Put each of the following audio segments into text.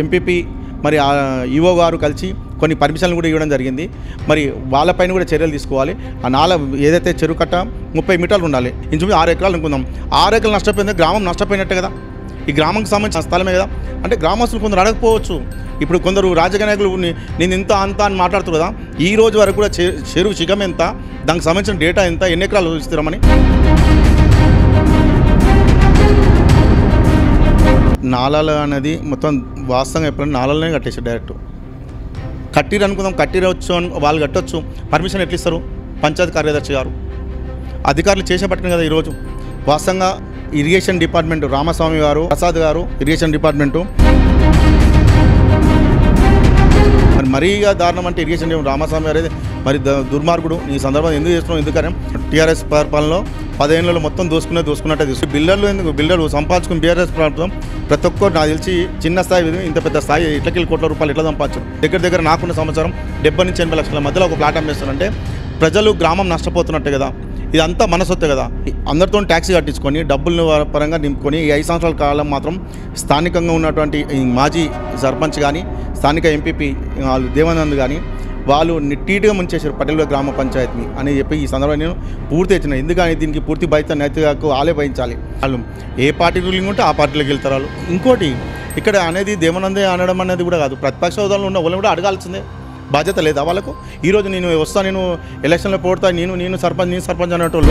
MPP మరి EO గారు కలిసి కొన్ని పర్మిషన్లు కూడా ఇవ్వడం జరిగింది. మరి వాళ్ళపైన కూడా చర్యలు తీసుకోవాలి. ఆ నాల ఏదైతే చెరువు కట్ట 30 మీటర్లు ఉండాలి, ఇంచుమించు 6 ఎకరాలు అనుకుందాం. 6 ఎకరాలు నష్టపోయింది, గ్రామం నష్టపోయినట్టే కదా. ఈ గ్రామానికి సంబంధించిన స్థలమే కదా. అంటే గ్రామస్తులు కొందరు అడగకపోవచ్చు. ఇప్పుడు కొందరు రాజకీయ నాయకులు నేను ఇంత అంత అని మాట్లాడుతారు కదా. ఈ రోజు వరకు కూడా చెరువు శిఖం ఎంత, దానికి సంబంధించిన డేటా ఎంత, ఎన్ని ఎకరాలు ఇస్తారమని. నాలాలు అనేది మొత్తం వాస్తవంగా ఎప్పుడైనా నాలలోనే కట్టేసారు. డైరెక్ట్ కట్టిరు అనుకుందాం, కట్టిరవచ్చు అని వాళ్ళు కట్టొచ్చు. పర్మిషన్ ఎట్లా ఇస్తారు? పంచాయతీ కార్యదర్శి గారు, అధికారులు చేసేపట్టిన కదా. ఈరోజు వాస్తవంగా ఇరిగేషన్ డిపార్ట్మెంట్ రామస్వామి గారు, ప్రసాద్ గారు, ఇరిగేషన్ డిపార్ట్మెంటు మరీగా దారుణం. అంటే ఇరిగేషన్ రామస్వామి గారు అయితే మరి దుర్మార్గుడు. ఈ సందర్భంగా ఎందుకు చేస్తున్నాం? ఎందుకని టీఆర్ఎస్ పరిపాలనలో 10 ఏళ్ళలో మొత్తం దోసుకున్నట్టే తీసుకు బిల్డర్లు ఎందుకు బిల్డర్లు సంపాదించుకుని టీఆర్ఎస్ ప్రభుత్వం ప్రతి ఒక్కరు నాకు తెలిసి చిన్న స్థాయి ఇంత పెద్ద స్థాయి ఇట్లకి కోట్ల రూపాయలు ఎట్లా సంపాదించారు. దగ్గర నాకున్న సంవత్సరం 70 నుంచి 80 లక్షల మధ్యలో ఒక ప్లాట్ అమ్మేస్తారంటే ప్రజలు గ్రామం నష్టపోతున్నట్టే కదా. ఇదంతా మనసొత్తే కదా. అందరితో ట్యాక్సీ కట్టించుకొని డబ్బుల పరంగా నింపుకొని ఈ 5 సంవత్సరాల కాలం మాత్రం స్థానికంగా ఉన్నటువంటి మాజీ సర్పంచ్ కానీ స్థానిక ఎంపీపీ వాళ్ళు దేవానంద్ కానీ వాళ్ళు నీట్గా ముంచేశారు పటేల్ గ్రామ పంచాయతీని అని చెప్పి ఈ సందర్భంగా నేను పూర్తి ఇచ్చిన. ఎందుకని దీనికి పూర్తి బాధ్యత నైతికకు వాళ్ళే వహించాలి. వాళ్ళు ఏ పార్టీ రూలింగ్ ఉంటే ఆ పార్టీలోకి వెళ్తారు వాళ్ళు. ఇంకోటి ఇక్కడ అనేది దేవానందే అనడం అనేది కూడా కాదు. ప్రతిపక్ష హోదాలో ఉన్న వాళ్ళని కూడా అడగాల్సిందే. బాధ్యత లేదా వాళ్ళకు? ఈరోజు నేను వస్తా, నేను ఎలక్షన్లో పోడతా, నేను సర్పంచ్ అనేటోళ్ళు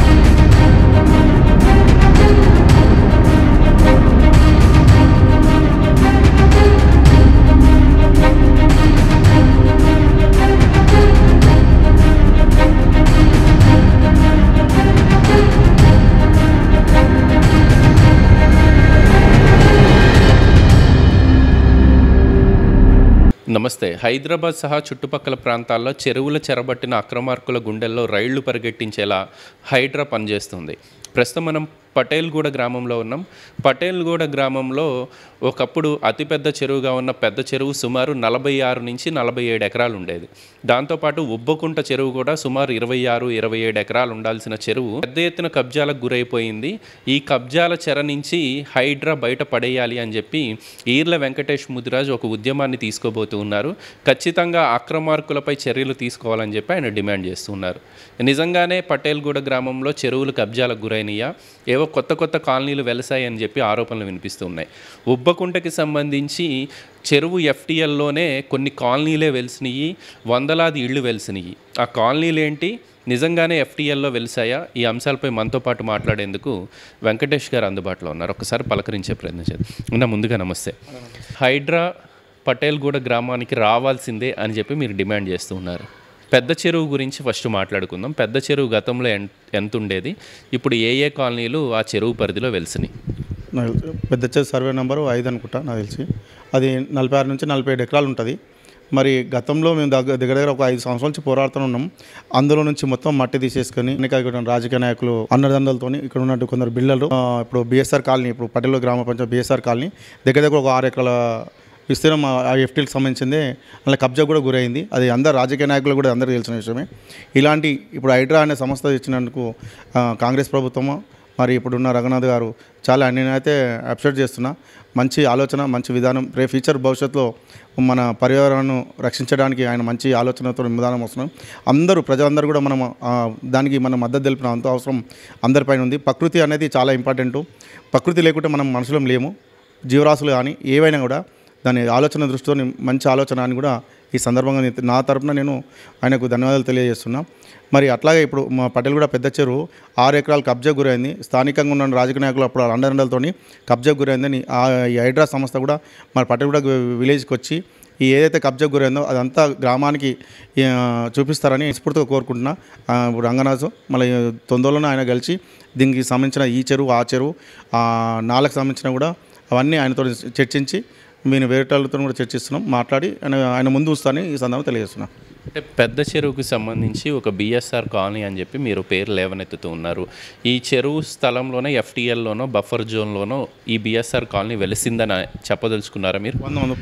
నమస్తే. హైదరాబాద్ సహా చుట్టుపక్కల ప్రాంతాల్లో చెరువుల చెరబట్టిన అక్రమార్కుల గుండెల్లో రైళ్లు పరిగెట్టించేలా హైడ్రా పనిచేస్తుంది. ప్రస్తుతం మనం పటేల్గూడ గ్రామంలో ఉన్నాం. పటేల్గూడ గ్రామంలో ఒకప్పుడు అతిపెద్ద చెరువుగా ఉన్న పెద్ద చెరువు సుమారు 46 నుంచి 47 ఎకరాలు ఉండేది. దాంతోపాటు ఉబ్బకుంట చెరువు కూడా సుమారు 26-27 ఎకరాలు ఉండాల్సిన చెరువు పెద్ద ఎత్తున కబ్జాలకు గురైపోయింది. ఈ కబ్జాల చెర నుంచి హైడ్రా బయట పడేయాలి అని చెప్పి ఈర్ల వెంకటేష్ ముదిరాజ్ ఒక ఉద్యమాన్ని తీసుకోబోతూ ఉన్నారు. ఖచ్చితంగా అక్రమార్కులపై చర్యలు తీసుకోవాలని చెప్పి ఆయన డిమాండ్ చేస్తున్నారు. నిజంగానే పటేల్గూడ గ్రామంలో చెరువులు కబ్జాలకు గురైనయా, ఏవో కొత్త కాలనీలు వెలసాయని చెప్పి ఆరోపణలు వినిపిస్తున్నాయి. ఉబ్బకుంటకి సంబంధించి చెరువు ఎఫ్టీఎల్లోనే కొన్ని కాలనీలే వెలిసినాయి, వందలాది ఇళ్ళు వెలిసినాయి. ఆ కాలనీలు ఏంటి, నిజంగానే ఎఫ్టీఎల్లో వెలిసాయా? ఈ అంశాలపై మనతో పాటు మాట్లాడేందుకు వెంకటేష్ గారు అందుబాటులో ఉన్నారు. ఒకసారి పలకరించే ప్రయత్నం చేద్దాం. ముందుగా నమస్తే. హైడ్రా పటేల్గూడ గ్రామానికి రావాల్సిందే అని చెప్పి మీరు డిమాండ్ చేస్తూ ఉన్నారు. పెద్ద చెరువు గురించి ఫస్ట్ మాట్లాడుకుందాం. పెద్ద చెరువు గతంలో ఎంత ఉండేది, ఇప్పుడు ఏ కాలనీలు ఆ చెరువు పరిధిలో వెలిసినాయి? పెద్ద చెరువు సర్వే నెంబరు 5 అనుకుంటా నాకు తెలిసి. అది 46 నుంచి 47 ఎకరాలు ఉంటుంది. మరి గతంలో మేము దగ్గర ఒక 5 సంవత్సరాల నుంచి పోరాడుతూ ఉన్నాం. అందులో నుంచి మొత్తం మట్టి తీసేసుకొని రాజకీయ నాయకులు అన్నదండలతో ఇక్కడ ఉన్నట్టు కొందరు బిల్డర్లు ఇప్పుడు బిఎస్ఆర్ కాలనీ, ఇప్పుడు పటేల్ గ్రామ పంచాయతీ బిఎస్ఆర్ కాలనీ దగ్గర ఒక 6 ఎకరాల విస్తీర్ణం ఆ ఎఫ్టీలకు సంబంధించిందే అలా కబ్జా కూడా గురైంది. అది అందరు రాజకీయ నాయకులు కూడా అందరికీ తెలిసిన విషయమే. ఇలాంటి ఇప్పుడు హైడ్రా అనే సంస్థ ఇచ్చినందుకు కాంగ్రెస్ ప్రభుత్వము మరి ఇప్పుడున్న రఘునాథ్ గారు చాలా నేనైతే అప్సెట్ చేస్తున్నా. మంచి ఆలోచన, మంచి విధానం. ఫ్యూచర్ భవిష్యత్తులో మన పర్యావరణను రక్షించడానికి ఆయన మంచి ఆలోచనతో విధానం వస్తున్నాం. ప్రజలందరూ కూడా మనం దానికి మనం మద్దతు తెలిపిన అంత అవసరం అందరిపైన ఉంది. ప్రకృతి అనేది చాలా ఇంపార్టెంటు. ప్రకృతి లేకుంటే మనం మనుషులం లేము. జీవరాశులు కానీ ఏవైనా కూడా దాని ఆలోచన దృష్టితో మంచి ఆలోచన అని కూడా ఈ సందర్భంగా నా తరపున నేను ఆయనకు ధన్యవాదాలు తెలియజేస్తున్నా. మరి అట్లాగే ఇప్పుడు మా పటేల్గూడ పెద్ద చెరువు 6 ఎకరాలు కబ్జా గురైంది. స్థానికంగా ఉన్న రాజకీయ నాయకులు అప్పుడు అండదండలతో కబ్జా గురైందని ఈ హైడ్రా సంస్థ కూడా మన పటేల్గూడ విలేజ్కి వచ్చి ఈ ఏదైతే కబ్జా గురైందో అదంతా గ్రామానికి చూపిస్తారని స్ఫూర్తిగా కోరుకుంటున్నా. ఇప్పుడు రంగనాథ్ మళ్ళీ తొందరలోనే ఆయన కలిసి దీనికి సంబంధించిన ఈ చెరువు ఆ చెరువు నాలకు సంబంధించిన కూడా అవన్నీ ఆయనతో చర్చించి మేము వేరేటోళ్ళతో కూడా చర్చిస్తున్నాం. మాట్లాడి ఆయన ముందు వస్తానని ఈ సందర్భంగా తెలియజేస్తున్నాం. అంటే పెద్ద చెరువుకి సంబంధించి ఒక బిఎస్ఆర్ కాలనీ అని చెప్పి మీరు పేరు లేవనెత్తుతూ ఉన్నారు. ఈ చెరువు స్థలంలోనే ఎఫ్టీఎల్లోనో బఫర్ జోన్లోనో ఈ బిఎస్ఆర్ కాలనీ వెలిసిందని చెప్పదలుచుకున్నారా మీరు?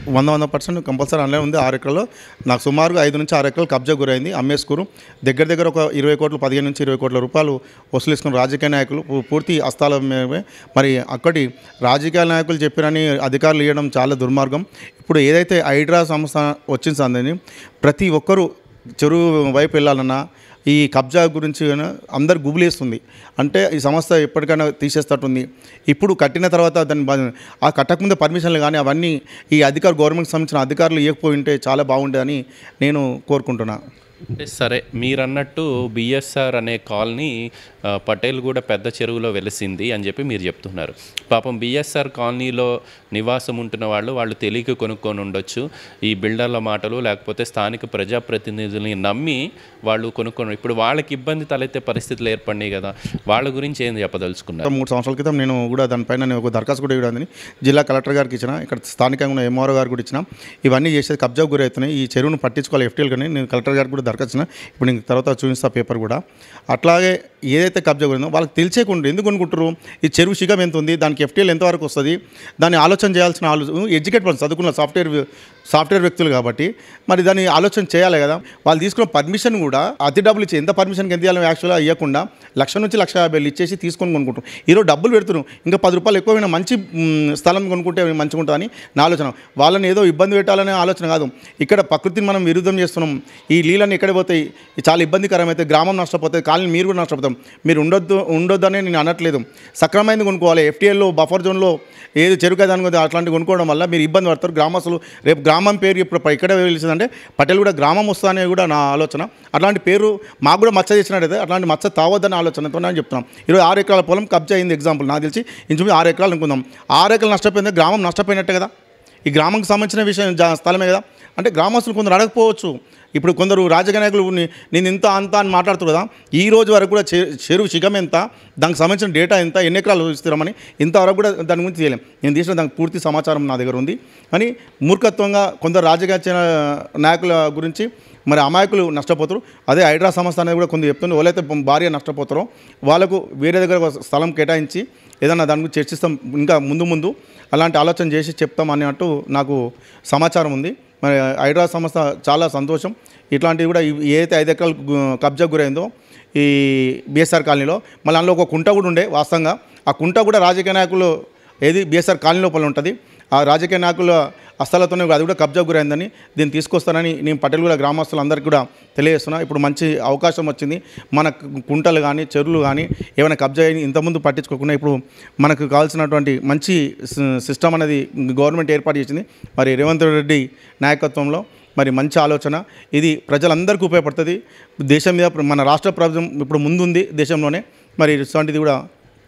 100% కంపల్సరీ అందులో ఉంది. 6 ఎకరాల్లో నాకు సుమారుగా 5 నుంచి 6 ఎకరాలు కబ్జా గురైంది. అమ్మేసుకురు దగ్గర ఒక 20 కోట్లు 15 నుంచి 20 కోట్ల రూపాయలు వసూలు రాజకీయ నాయకులు పూర్తి హస్తాల మేమే. మరి అక్కడి రాజకీయ నాయకులు చెప్పినని అధికారులు ఇవ్వడం చాలా దుర్మార్గం. ఇప్పుడు ఏదైతే హైడ్రా సంస్థ వచ్చింది అందని ప్రతి ఒక్కరూ చెరువు వైపు వెళ్ళాలన్నా ఈ కబ్జా గురించి అందరు గుబులేస్తుంది. అంటే ఈ సంస్థ ఎప్పటికైనా తీసేస్తట్టుంది. ఇప్పుడు కట్టిన తర్వాత దాన్ని ఆ కట్టకముందే పర్మిషన్లు కానీ అవన్నీ ఈ గవర్నమెంట్కి సంబంధించిన అధికారులు ఇవ్వకపోయి ఉంటే చాలా బాగుండేదని నేను కోరుకుంటున్నాను. అంటే సరే, మీరన్నట్టు బిఎస్ఆర్ అనే కాలనీ పటేల్గూడ పెద్ద చెరువులో వెలిసింది అని చెప్పి మీరు చెప్తున్నారు. పాపం బిఎస్ఆర్ కాలనీలో నివాసం ఉంటున్న వాళ్ళు తెలియక కొనుక్కొని ఉండొచ్చు. ఈ బిల్డర్ల మాటలు లేకపోతే స్థానిక ప్రజాప్రతినిధుల్ని నమ్మి వాళ్ళు కొనుక్కొని ఇప్పుడు వాళ్ళకి ఇబ్బంది తలెత్తే పరిస్థితులు ఏర్పడినాయి కదా, వాళ్ళ గురించి ఏం చెప్పదలుచుకున్నారు? 3 సంవత్సరాల క్రితం నేను కూడా దానిపైన నేను ఒక దరఖాస్తు కూడా ఇవ్వడానికి జిల్లా కలెక్టర్ గారికి ఇచ్చిన, ఇక్కడ స్థానికంగా ఉన్న ఎంఆర్ఓ గారికి కూడా ఇచ్చిన. ఇవన్నీ చేసేది కబ్జా గురవుతున్నాయి. ఈ చెరువును పట్టించుకోవాలి ఎఫ్టీఎల్ కానీ నేను కలెక్టర్ గారికి కూడా దరఖాస్తు. ఇప్పుడు నేను తర్వాత చూపిస్తా పేపర్ కూడా. అట్లాగే ఏదైతే కబ్జా గురిందో వాళ్ళకి తెలిసేకుండా ఎందుకు అనుకుంటారు ఈ చెరువు శిఖం ఎంత ఉంది, దానికి ఎఫ్టీఎల్ ఎంతవరకు వస్తుంది, దాన్ని ఆలోచన చేయాల్సిన ఎడ్యుకేట్ పర్సన్ చదువుకున్న సాఫ్ట్వేర్ వ్యక్తులు కాబట్టి మరి దాన్ని ఆలోచన చేయాలి కదా. వాళ్ళు తీసుకున్న పర్మిషన్ కూడా అతి డబ్బులు ఇచ్చి ఎంత పర్మిషన్కి ఎంత ఇవ్వాలో యాక్చువల్గా ఇవ్వకుండా 1,00,000 నుంచి 1,50,000 ఇచ్చేసి తీసుకొని కొనుక్కుంటాం. ఈరోజు డబ్బులు పెడుతున్నాం, ఇంకా 10 రూపాయలు ఎక్కువైనా మంచి స్థలం కొనుక్కుంటే మంచిగా ఉంటుందని నా ఆలోచన. వాళ్ళని ఏదో ఇబ్బంది పెట్టాలనే ఆలోచన కాదు. ఇక్కడ ప్రకృతిని మనం విరుద్ధం చేస్తున్నాం. ఈ నీళ్ళని ఎక్కడ పోతాయి, చాలా ఇబ్బందికరమైతే గ్రామం నష్టపోతుంది, కాలనీ మీరు కూడా నష్టపోతాం. మీరు ఉండొద్దనే నేను అనట్లేదు. సక్రమైనది కొనుక్కోవాలి. ఎఫ్టీఎల్లో బఫర్ జోన్లో ఏది చెరుకు అట్లాంటివి కొనుక్కోవడం వల్ల మీరు ఇబ్బంది పడతారు. గ్రామస్తులు రేపు గ్రామం పేరు ఇప్పుడు ఇక్కడ వెలిసిందంటే పటేల్ కూడా గ్రామం వస్తుందనే కూడా నా ఆలోచన. అట్లాంటి పేరు మాకు కూడా మచ్చ చేసినట్టయితే అట్లాంటి మచ్చ తావద్దనే ఆలోచనతో నేను చెప్తున్నాను. ఈరోజు 6 ఎకరాల పొలం కబ్జా అయింది. ఎగ్జాంపుల్ నాకు తెలిసి ఇంచుమించు 6 ఎకరాలు అనుకుందాం. 6 ఎకరాలు నష్టపోయింది, గ్రామం నష్టపోయినట్టే కదా. ఈ గ్రామంకి సంబంధించిన విషయం స్థలమే కదా. అంటే గ్రామస్తులు కొందరు అడగకపోవచ్చు. ఇప్పుడు కొందరు రాజకీయ నాయకులు నేను ఇంత అంత అని మాట్లాడుతారు కదా. ఈ రోజు వరకు కూడా చెరువు శిఖం ఎంత, దానికి సంబంధించిన డేటా ఎంత, ఎన్ని ఎకరాలు ఇస్తామని ఇంతవరకు కూడా దాని గురించి తెలియలేం. నేను తీసిన దానికి పూర్తి సమాచారం నా దగ్గర ఉంది. కానీ మూర్ఖత్వంగా కొందరు రాజకీయ నాయకుల గురించి మరి అమాయకులు నష్టపోతారు. అదే హైడ్రా సంస్థ అనేది కూడా కొంచెం చెప్తుంది. ఎవరైతే భార్య నష్టపోతారో వాళ్ళకు వేరే దగ్గర స్థలం కేటాయించి ఏదన్నా దాని గురించి చర్చిస్తాం. ఇంకా ముందు అలాంటి ఆలోచన చేసి చెప్తాం అన్నట్టు నాకు సమాచారం ఉంది. మరి హైడ్రా సంస్థ చాలా సంతోషం. ఇట్లాంటివి కూడా ఏదైతే 5 ఎకరాలు కబ్జా గురైందో ఈ బిఎస్ఆర్ కాలనీలో, మళ్ళీ అందులో ఒక కుంట కూడా ఉండే. వాస్తవంగా ఆ కుంట కూడా రాజకీయ నాయకులు ఏది బిఎస్ఆర్ కాలనీ లోపల ఉంటుంది. ఆ రాజకీయ నాయకుల హస్తాలతోనే అది కూడా కబ్జా గురైందని దీన్ని తీసుకొస్తానని నేను పటేల్గూడ గ్రామస్తులందరికీ కూడా తెలియజేస్తున్నా. ఇప్పుడు మంచి అవకాశం వచ్చింది. మన కుంటలు కానీ చెరువులు కానీ ఏమైనా కబ్జా అయ్యి ఇంతకుముందు పట్టించుకోకుండా ఇప్పుడు మనకు కావాల్సినటువంటి మంచి సిస్టమ్ అనేది గవర్నమెంట్ ఏర్పాటు చేసింది. మరి రేవంత్ రెడ్డి నాయకత్వంలో మరి మంచి ఆలోచన ఇది ప్రజలందరికీ ఉపయోగపడుతుంది. దేశం మీద మన రాష్ట్ర ప్రభుత్వం ఇప్పుడు ముందుంది దేశంలోనే. మరి ఇటువంటిది కూడా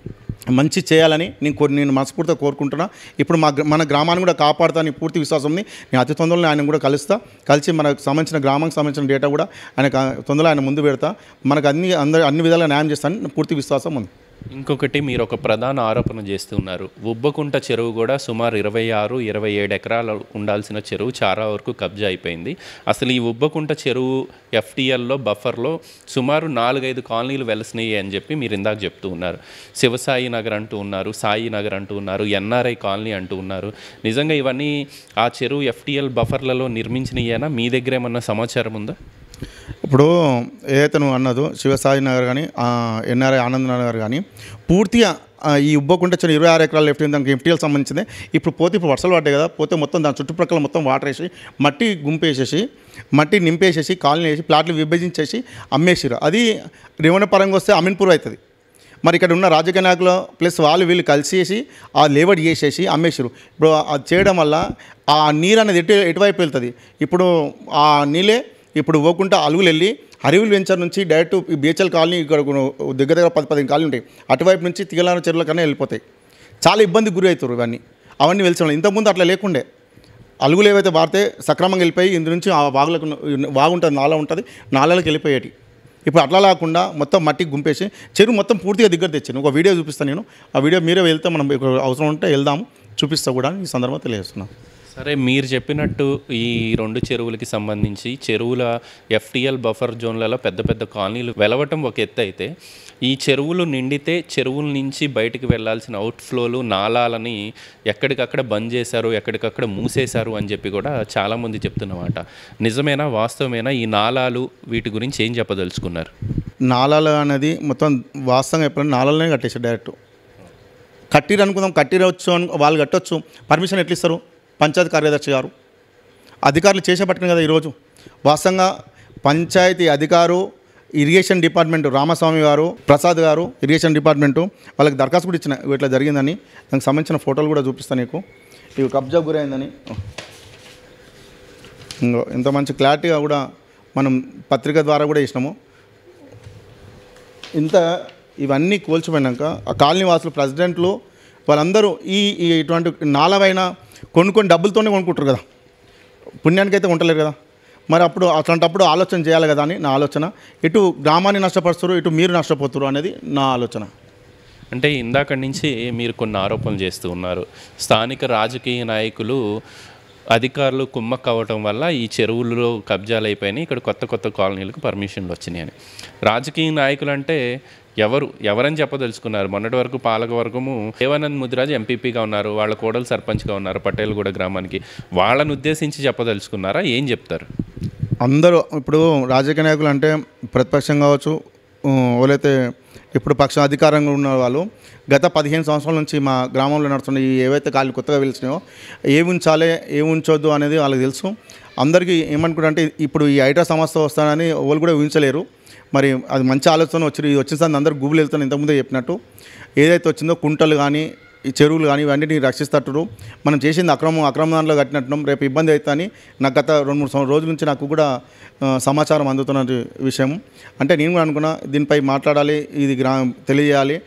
మంచి చేయాలని నేను మనస్ఫూర్తిగా కోరుకుంటున్నా. ఇప్పుడు మన గ్రామాన్ని కూడా కాపాడుతానని పూర్తి విశ్వాసం ఉంది. నేను అతి తొందరలో ఆయన కూడా కలిసి మనకు సంబంధించిన గ్రామానికి సంబంధించిన డేటా కూడా ఆయన తొందరలో ఆయన ముందు పెడతా. మనకు అన్ని విధాలుగా న్యాయం చేస్తానని పూర్తి విశ్వాసం ఉంది. ఇంకొకటి, మీరు ఒక ప్రధాన ఆరోపణ చేస్తున్నారు. ఉబ్బకుంట చెరువు కూడా సుమారు 26-27 ఎకరాలు ఉండాల్సిన చెరువు చాలా వరకు కబ్జా అయిపోయింది. అసలు ఈ ఉబ్బకుంట చెరువు ఎఫ్టీఎల్లో బఫర్లో సుమారు 4-5 కాలనీలు వెలసినాయి అని చెప్పి మీరు ఇందాక చెప్తూ ఉన్నారు. శివసాయి నగర్ అంటూ ఉన్నారు, సాయి నగర్ అంటూ ఉన్నారు, ఎన్ఆర్ఐ కాలనీ అంటూ ఉన్నారు. నిజంగా ఇవన్నీ ఆ చెరువు ఎఫ్టీఎల్ బఫర్లలో నిర్మించినయేనా? మీ దగ్గర ఏమన్నా సమాచారం ఉందా? ఇప్పుడు ఏదైతే నువ్వు అన్నదో శివసాయి నగర్ కానీ ఎన్ఆర్ఐ ఆనంద్ నగర్ కానీ పూర్తిగా ఈ ఉబ్బకుంట చెరువు 26 ఎకరాలు లెఫ్ట్ దానికి ఎఫ్టీఎల్ సంబంధించింది. ఇప్పుడు వర్షాలు పడ్డాయి కదా, పోతే మొత్తం దాని చుట్టుప్రక్కల మొత్తం వాటర్ వేసి మట్టి గుంపేసేసి మట్టి నింపేసేసి కాలనీ వేసి ప్లాట్లు విభజించేసి అమ్మేసారు. అది రెవెన్యూ పరంగా వస్తే అమీన్పూర్ అవుతుంది. మరి ఇక్కడ ఉన్న రాజకీయ నాయకులు ప్లస్ వీళ్ళు కలిసేసి ఆ లేబర్ చేసేసి అమ్మేసారు. ఇప్పుడు అది చేయడం వల్ల ఆ నీరు అనేది ఎటువైపు వెళ్తుంది. ఇప్పుడు ఆ నీళ్ళే ఇప్పుడు పోకుండా అలుగులు వెళ్ళి హరివిల్ వెంచర్ నుంచి డైరెక్ట్ బిహెచ్ఎల్ కాలనీ ఇక్కడ దగ్గర 10-15 కాలనీ ఉంటాయి. అటువైపు నుంచి తిగలాన చెరువుల కన్నా వెళ్ళిపోతాయి. చాలా ఇబ్బంది గురి అవుతారు. అవన్నీ వెలిసిన ఇంతకుముందు అట్లా లేకుండే. అలుగులు ఏవైతే బారితే సక్రమంగా వెళ్ళిపోయి ఇందు నుంచి ఆ వాగుంటుంది, నాలా ఉంటుంది, నాళాలకు వెళ్ళిపోయేటి. ఇప్పుడు అట్లా లేకుండా మొత్తం మట్టి గుంపేసి చెరువు మొత్తం పూర్తిగా దగ్గర తెచ్చాను. ఒక వీడియో చూపిస్తాను నేను. ఆ వీడియో మీరే వెళ్తే మనం అవసరం ఉంటే వెళ్దాము, చూపిస్తా కూడా ఈ సందర్భంగా తెలియజేస్తున్నాను. సరే, మీరు చెప్పినట్టు ఈ 2 చెరువులకి సంబంధించి చెరువుల ఎఫ్టీఎల్ బఫర్ జోన్లలో పెద్ద పెద్ద కాలనీలు వెలవటం ఒక ఎత్తు అయితే, ఈ చెరువులు నిండితే చెరువుల నుంచి బయటికి వెళ్ళాల్సిన అవుట్ఫ్లోలు నాలాలని ఎక్కడికక్కడ బంద్ చేశారు, ఎక్కడికక్కడ మూసేశారు అని చెప్పి కూడా చాలామంది చెప్తున్నమాట. నిజమేనా, వాస్తవమేనా? ఈ నాలాలు వీటి గురించి ఏం చెప్పదలుచుకున్నారు? నాలాలు అనేది మొత్తం వాస్తవంగా ఎప్పుడైనా నాలాలనే కట్టేసారు డైరెక్ట్. కట్టిరు అనుకుందాం, కట్టిరవచ్చు అని వాళ్ళు కట్టొచ్చు. పర్మిషన్ ఎట్లా ఇస్తారు? పంచాయతీ కార్యదర్శి గారు, అధికారులు చేసేపట్టిన కదా ఈరోజు. వాస్తవంగా పంచాయతీ అధికారు, ఇరిగేషన్ డిపార్ట్మెంటు రామస్వామి గారు, ప్రసాద్ గారు, ఇరిగేషన్ డిపార్ట్మెంటు వాళ్ళకి దరఖాస్తు కూడా ఇచ్చిన ఇట్లా జరిగిందని. దానికి సంబంధించిన ఫోటోలు కూడా చూపిస్తాను నీకు. ఇవి కబ్జా గురైందని. ఇంకో ఇంత మంచి క్లారిటీగా కూడా మనం పత్రిక ద్వారా కూడా ఇచ్చినాము. ఇంత ఇవన్నీ కోల్చిపోయినాక ఆ కాలనీ వాసులు, ప్రెసిడెంట్లు వాళ్ళందరూ ఈ ఇటువంటి నాలవైన కొన్ని డబ్బులతోనే కొనుక్కుంటారు కదా, పుణ్యానికి అయితే ఉండలేరు కదా. మరి అట్లాంటప్పుడు ఆలోచన చేయాలి కదా అని నా ఆలోచన. ఇటు గ్రామాన్ని నష్టపరుస్తారు, ఇటు మీరు నష్టపోతారు అనేది నా ఆలోచన. అంటే ఇందాక నుంచి మీరు కొన్ని ఆరోపణలు చేస్తూ ఉన్నారు. స్థానిక రాజకీయ నాయకులు, అధికారులు కుమ్మక్క అవ్వటం వల్ల ఈ చెరువుల్లో కబ్జాలు అయిపోయినాయి, ఇక్కడ కొత్త కొత్త కాలనీలకు పర్మిషన్లు వచ్చినాయి అని. రాజకీయ నాయకులు అంటే ఎవరని చెప్పదలుచుకున్నారు? మొన్నటి వరకు పాలకవర్గము దేవానంద్ ముదిరాజ్ ఎంపీపీగా ఉన్నారు, వాళ్ళ కోడలు సర్పంచ్గా ఉన్నారు పటేల్గూడ గ్రామానికి. వాళ్ళని ఉద్దేశించి చెప్పదలుచుకున్నారా? ఏం చెప్తారు? అందరూ ఇప్పుడు రాజకీయ నాయకులు అంటే ప్రతిపక్షం కావచ్చు, వాళ్ళైతే ఇప్పుడు పక్ష అధికారంగా ఉన్న వాళ్ళు గత 15 సంవత్సరాల నుంచి మా గ్రామంలో నడుస్తున్న ఈ ఏవైతే కాళ్ళు కొత్తగా వెలిసినాయో ఏమి ఉంచాలి ఏమి ఉంచొద్దు అనేది వాళ్ళకి తెలుసు. అందరికీ ఏమనుకుంటే ఇప్పుడు ఈ హైడ్రా సంస్థ వస్తానని వాళ్ళు కూడా ఊహించలేరు. మరి అది మంచి ఆలోచన వచ్చిందని అందరూ గూగుల్ వెళ్తాను. ఇంతకుముందే చెప్పినట్టు ఏదైతే వచ్చిందో కుంటలు కానీ ఈ చెరువులు కానీ ఇవన్నీ రక్షిస్తట్టు మనం చేసింది అక్రమ దాంట్లో కట్టినట్టున్నాం. రేపు ఇబ్బంది అవుతుందని నాకు గత 2-3 రోజుల నుంచి నాకు కూడా సమాచారం అందుతున్న విషయం. అంటే నేను కూడా అనుకున్నా దీనిపై మాట్లాడాలి, ఇది తెలియజేయాలి,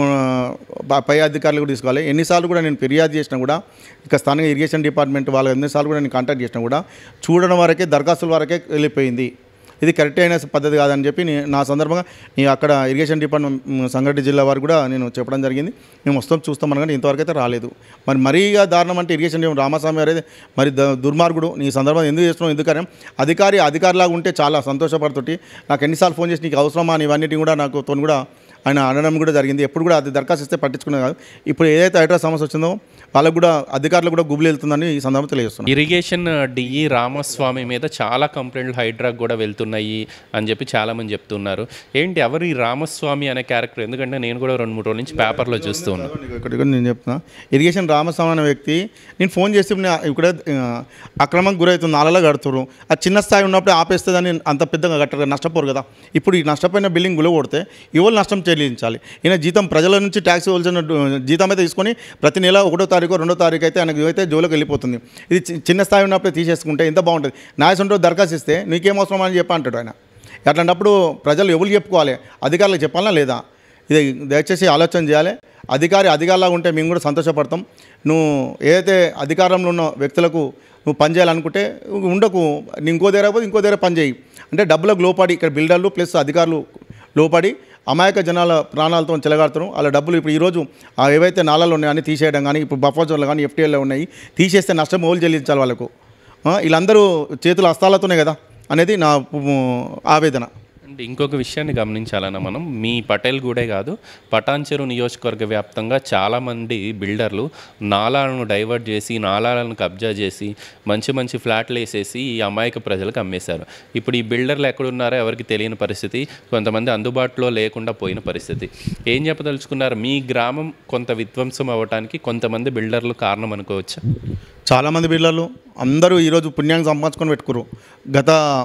పై అధికారులు కూడా తీసుకోవాలి. ఎన్నిసార్లు కూడా నేను ఫిర్యాదు చేసినా కూడా, ఇక స్థానిక ఇరిగేషన్ డిపార్ట్మెంట్ వాళ్ళు ఎన్నిసార్లు కూడా నేను కాంటాక్ట్ చేసినా కూడా చూడడం వరకే, దరఖాస్తుల వరకే వెళ్ళిపోయింది. ఇది కరెక్ట్ అయిన పద్ధతి కాదని చెప్పి నా సందర్భంగా అక్కడ ఇరిగేషన్ డిపార్ట్మెంట్ సంగారెడ్డి జిల్లా వారు కూడా నేను చెప్పడం జరిగింది. మేము చూస్తాం అనగానే ఇంతవరకు అయితే రాలేదు. మరీగా దారుణం అంటే ఇరిగేషన్ రామస్వామి గారు అయితే మరి దుర్మార్గుడు. నీ సందర్భంగా ఎందుకు చేస్తున్నావు? ఎందుకని అధికారిలాగా ఉంటే చాలా సంతోషపడుతుంటే నాకు ఎన్నిసార్లు ఫోన్ చేసి నీకు అవసరమా అని ఇవన్నిటిని కూడా నాకు తోని కూడా ఆయన అనడం కూడా జరిగింది. ఎప్పుడు కూడా అది దరఖాస్తు ఇస్తే పట్టించుకునేది కాదు. ఇప్పుడు ఏదైతే హైడ్రా సమస్య వచ్చిందో వాళ్ళకు కూడా అధికారులు కూడా గుబులు వెళ్తుందని ఈ సందర్భంగా తెలియజేస్తున్నాను. ఇరిగేషన్ డిఈ రామస్వామి మీద చాలా కంప్లైంట్లు హైడ్రాకు కూడా వెళ్తున్నాయి అని చెప్పి చాలామంది చెప్తున్నారు. ఏంటి ఎవరు ఈ రామస్వామి అనే క్యారెక్టర్? ఎందుకంటే నేను కూడా 2-3 రోజుల నుంచి పేపర్లో చూస్తూ ఉన్నాను. ఇక్కడ నేను చెప్తున్నా, ఇరిగేషన్ రామస్వామి అనే వ్యక్తి నేను ఫోన్ చేసి ఇక్కడ అక్రమంగా గురవుతుంది, నాలలో కడుతున్నారు. ఆ చిన్న స్థాయి ఉన్నప్పుడు ఆపేస్తుందని అంత పెద్దగా కట్టరు, నష్టపోరు కదా. ఇప్పుడు ఈ నష్టపోయిన బిల్డింగ్ గులగొడితే ఎవరు నష్టం చెల్లించాలి? ఈయన జీతం ప్రజల నుంచి ట్యాక్స్ ఇవ్వాల్సిన జీతం అయితే తీసుకొని ప్రతి నెల 1వ తారీఖు 2వ తారీఖు అయితే ఆయనకు అయితే జోలోకి వెళ్ళిపోతుంది. ఇది చిన్న స్థాయి ఉన్నప్పుడే తీసేసుకుంటే ఎంత బాగుంటుంది. న్యాయసంలో దరఖాస్తు ఇస్తే నీకేం అవసరం అని చెప్పి అంటాడు ఆయన. అట్లాంటప్పుడు ప్రజలు ఎవరు చెప్పుకోవాలి? అధికారులకు చెప్పాలా లేదా? ఇది దయచేసి ఆలోచన చేయాలి. అధికారులాగా ఉంటే మేము కూడా సంతోషపడతాం. నువ్వు ఏదైతే అధికారంలో ఉన్న వ్యక్తులకు నువ్వు పని చేయాలనుకుంటే ఉండకు, ఇంకో దగ్గర పని చేయి. అంటే డబ్బులకు లోపడి ఇక్కడ బిల్డర్లు ప్లస్ అధికారులు లోపడి అమాయక జనాల ప్రాణాలతో చెలగాడుతారు. వాళ్ళ డబ్బులు ఇప్పుడు ఈరోజు ఏవైతే నాళాలు ఉన్నాయో అన్నీ తీసేయడం కానీ, ఇప్పుడు బఫర్ జోన్లు కానీ ఎఫ్టీఎల్లో ఉన్నాయి, తీసేస్తే నష్టం ఓలు చెల్లించాలి వాళ్ళకు. వీళ్ళందరూ చేతుల హస్తాలతోనే కదా అనేది నా ఆవేదన. అండ్ ఇంకొక విషయాన్ని గమనించాలన్నా మనం, మీ పటేల్గూడే కాదు పటాన్చెరు నియోజకవర్గ వ్యాప్తంగా చాలామంది బిల్డర్లు నాలాలను డైవర్ట్ చేసి, నాలాలను కబ్జా చేసి మంచి ఫ్లాట్లు వేసేసి ఈ అమాయక ప్రజలకు అమ్మేశారు. ఇప్పుడు ఈ బిల్డర్లు ఎక్కడున్నారో ఎవరికి తెలియని పరిస్థితి, కొంతమంది అందుబాటులో లేకుండా పోయిన పరిస్థితి. ఏం చెప్పదలుచుకున్నారు? మీ గ్రామం కొంత విధ్వంసం అవ్వడానికి కొంతమంది బిల్డర్లు కారణం అనుకోవచ్చు. చాలామంది బిల్డర్లు అందరూ ఈరోజు పుణ్యాన్ని సంపాదించుకొని పెట్టుకురు. గత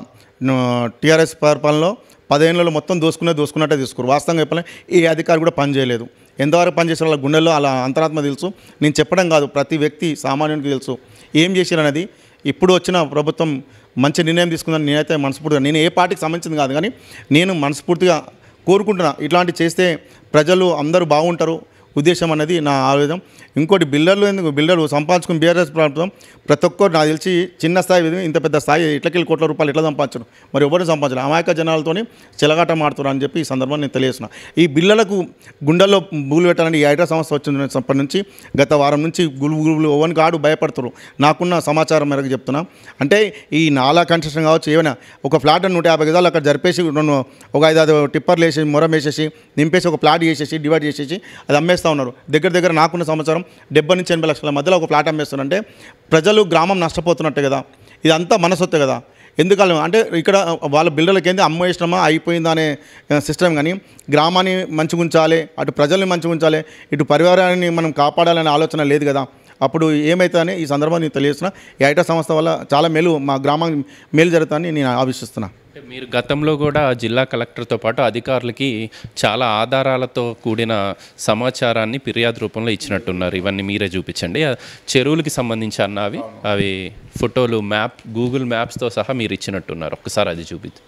టీఆర్ఎస్ పరిపాలనలో 10 ఏళ్ళలో మొత్తం దోసుకున్నట్టే తీసుకురు. వాస్తవంగా చెప్పాలి, ఏ అధికారి కూడా పని చేయలేదు. ఎంతవరకు పనిచేసే వాళ్ళ గుండెల్లో అలా అంతరాత్మ తెలుసు. నేను చెప్పడం కాదు, ప్రతి వ్యక్తి సామాన్యునికి తెలుసు ఏం చేశారనేది. ఇప్పుడు వచ్చిన ప్రభుత్వం మంచి నిర్ణయం తీసుకుందని నేనైతే మనస్ఫూర్తిగా, నేను ఏ పార్టీకి సంబంధించింది కాదు కానీ నేను మనస్ఫూర్తిగా కోరుకుంటున్నా. ఇట్లాంటివి చేస్తే ప్రజలు అందరూ బాగుంటారు, ఉద్దేశం అనేది నా ఆవేదన. ఇంకోటి బిల్డర్లు సంపాదించుకుని బీఆర్ఎస్ ప్రభుత్వం ప్రతి ఒక్కరు నాకు తెలిసి చిన్న స్థాయి ఇంత పెద్ద స్థాయి ఇట్లకెళ్ళి కోట్ల రూపాయలు ఎట్లా సంపాదించరు, మరి ఎవరు సంపాదించరు, అమాయక జనాలతోని చెలగాట మాడుతున్నారు అని చెప్పి ఈ సందర్భంగా నేను తెలియజేస్తున్నా. ఈ బిల్లులకు గుండెల్లో బూలు పెట్టాలని ఈ హైడ్రా సంస్థ వచ్చినప్పటి నుంచి గత వారం నుంచి గుళ్ళు ఓవన్ కాడు భయపడుతున్నారు. నాకున్న సమాచారం మేరకు చెప్తున్నా. అంటే ఈ నాలా కన్స్ట్రక్షన్ కావచ్చు, ఏమైనా ఒక ఫ్లాట్ 150 గజాలు అక్కడ జరిపేసి ఒక 5 టిప్పర్లు వేసేసి మొరం వేసేసి నింపేసి ఒక ప్లాట్ చేసేసి డివైడ్ చేసేసి అది అమ్మేస్తూ ఉన్నారు. దగ్గర నాకున్న సమాచారం 70 నుంచి 80 లక్షల మధ్యలో ఒక ప్లాట్ అమ్మేస్తున్నారంటే ప్రజలు గ్రామం నష్టపోతున్నట్టే కదా. ఇదంతా మనసొత్తే కదా. ఎందుకని అంటే ఇక్కడ వాళ్ళ బిల్డర్లకి ఏంది అమ్మేసినామా అయిపోయిందా అనే సిస్టమ్, కానీ గ్రామాన్ని మంచిగా ఉంచాలి, అటు ప్రజల్ని మంచిగా ఉంచాలి, ఇటు పరివారాన్ని మనం కాపాడాలనే ఆలోచన లేదు కదా. అప్పుడు ఏమవుతుందని ఈ సందర్భంగా నేను తెలియజేస్తున్నా. ఈ హైడ్రా సంస్థ వల్ల చాలా మా గ్రామానికి మేలు జరుగుతుందని నేను ఆవిష్టిస్తున్నా. మీరు గతంలో కూడా జిల్లా కలెక్టర్తో పాటు అధికారులకి చాలా ఆధారాలతో కూడిన సమాచారాన్ని ఫిర్యాదు రూపంలో ఇచ్చినట్టున్నారు. ఇవన్నీ మీరే చూపించండి. చెరువులకి సంబంధించి అవి ఫోటోలు, గూగుల్ మ్యాప్స్తో సహా మీరు ఇచ్చినట్టున్నారు. ఒక్కసారి అది చూపించు.